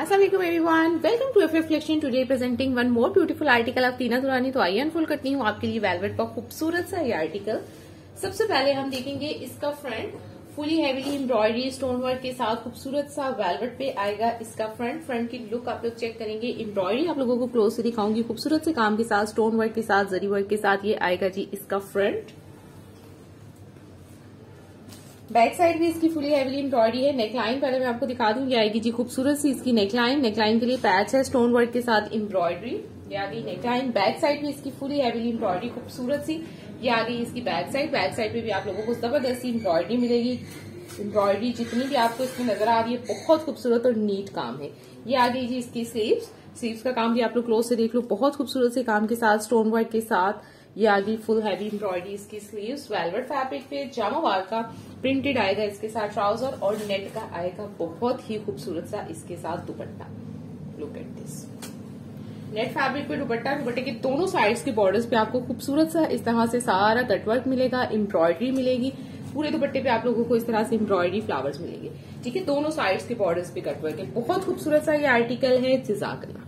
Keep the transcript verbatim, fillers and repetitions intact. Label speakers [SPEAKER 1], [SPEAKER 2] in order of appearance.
[SPEAKER 1] Assalamualaikum everyone, welcome to F F Collection. Today presenting one more beautiful article of टीना दुरानी। तो आइए unfold करती हूँ आपके लिए वेलवेट का खूबसूरत सा ये आर्टिकल। सबसे पहले हम देखेंगे इसका front, fully heavily embroidery stone work के साथ खूबसूरत सा वेलवेट पे आएगा इसका फ्रंट। फ्रंट की लुक आप लोग चेक करेंगे। एम्ब्रॉयडरी आप लोगों को क्लोज से दिखाऊंगी, खूबसूरत से काम के साथ, स्टोन वर्क के साथ, जरी वर्क के साथ ये आएगा जी इसका फ्रंट। बैक साइड भी इसकी फुली हेवीली एम्ब्रॉयडरी है। नेकलाइन पहले मैं आपको दिखा दूं, ये आएगी जी खूबसूरत सी इसकी नेकलाइन। नेकलाइन के लिए पैच है स्टोन वर्क के साथ एम्ब्रॉयडरी। ये आ गई नेकलाइन। बैक साइड भी इसकी फुली हेवीली एम्ब्रॉयडरी खूबसूरत सी। ये आ गई इसकी बैक साइड। बैक साइड पे भी आप लोगों को जबरदस्त एम्ब्रॉयडरी मिलेगी। एम्ब्रॉयडरी जितनी भी आपको इसमें नजर आ रही है बहुत खूबसूरत और नीट काम है। ये आ गई जी इसकी स्लीव्स। स्लीव्स का काम भी आप लोग क्लोज से देख लो, बहुत खूबसूरत से काम के साथ, स्टोन वर्क के साथ। ये आ गई फुल हैवी एम्ब्रॉयडरी इसकी स्लीव्स। वेलवेट फैब्रिक पे जामावार का प्रिंटेड आएगा इसके साथ ट्राउजर, और नेट का आएगा बहुत ही खूबसूरत सा इसके साथ dupatta. Look at this, net fabric पे दुपट्टा। दुपट्टे के दोनों साइड्स के बॉर्डर्स पे आपको खूबसूरत सा इस तरह से सारा कटवर्क मिलेगा, एम्ब्रॉयडरी मिलेगी। पूरे दुपट्टे पे आप लोगों को इस तरह से एम्ब्रॉयडरी फ्लावर्स मिलेंगे। ठीक है, दोनों साइड्स के बॉर्डर्स पे कटवर्क है। बहुत खूबसूरत सा ये आर्टिकल है। जज़ाकल्लाह।